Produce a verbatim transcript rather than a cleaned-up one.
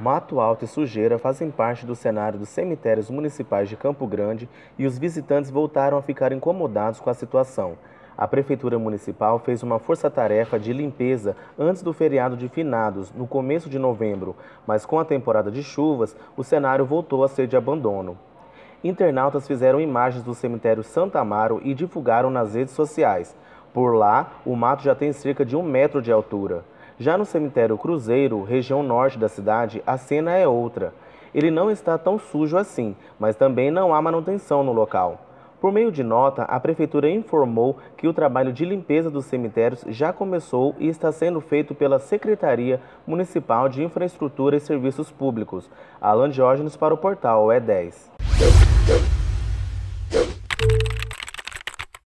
Mato alto e sujeira fazem parte do cenário dos cemitérios municipais de Campo Grande e os visitantes voltaram a ficar incomodados com a situação. A Prefeitura Municipal fez uma força-tarefa de limpeza antes do feriado de finados, no começo de novembro, mas com a temporada de chuvas, o cenário voltou a ser de abandono. Internautas fizeram imagens do cemitério Santa Amaro e divulgaram nas redes sociais. Por lá, o mato já tem cerca de um metro de altura. Já no cemitério Cruzeiro, região norte da cidade, a cena é outra. Ele não está tão sujo assim, mas também não há manutenção no local. Por meio de nota, a Prefeitura informou que o trabalho de limpeza dos cemitérios já começou e está sendo feito pela Secretaria Municipal de Infraestrutura e Serviços Públicos. Alan Diógenes para o portal E dez.